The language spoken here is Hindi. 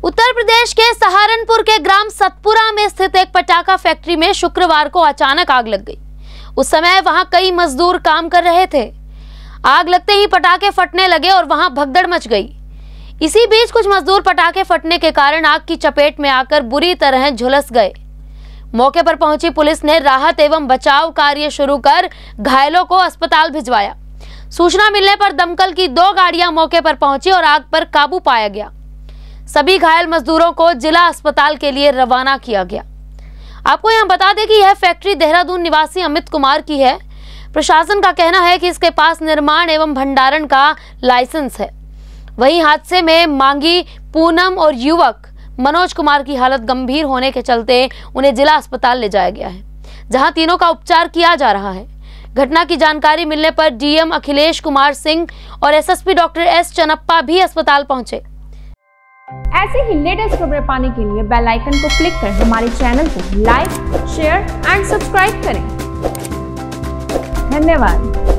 उत्तर प्रदेश के सहारनपुर के ग्राम सतपुरा में स्थित एक पटाखा फैक्ट्री में शुक्रवार को अचानक आग लग गई। उस समय वहां कई मजदूर काम कर रहे थे। आग लगते ही पटाखे फटने लगे और वहां भगदड़ मच गई। इसी बीच कुछ मजदूर पटाखे फटने के कारण आग की चपेट में आकर बुरी तरह झुलस गए। मौके पर पहुंची पुलिस ने राहत एवं बचाव कार्य शुरू कर घायलों को अस्पताल भिजवाया। सूचना मिलने पर दमकल की 2 गाड़ियां मौके पर पहुंची और आग पर काबू पाया गया। सभी घायल मजदूरों को जिला अस्पताल के लिए रवाना किया गया। आपको यहां बता दें कि यह फैक्ट्री देहरादून निवासी अमित कुमार की है। प्रशासन का कहना है कि इसके पास निर्माण एवं भंडारण का लाइसेंस है। वहीं हादसे में मांगी पूनम और युवक मनोज कुमार की हालत गंभीर होने के चलते उन्हें जिला अस्पताल ले जाया गया है, जहां तीनों का उपचार किया जा रहा है। घटना की जानकारी मिलने पर डीएम अखिलेश कुमार सिंह और एसएसपी डॉक्टर एस चनप्पा भी अस्पताल पहुंचे। ऐसे ही लेटेस्ट खबरें पाने के लिए बेल आइकन को क्लिक कर हमारे चैनल को लाइक, शेयर एंड सब्सक्राइब करें। धन्यवाद।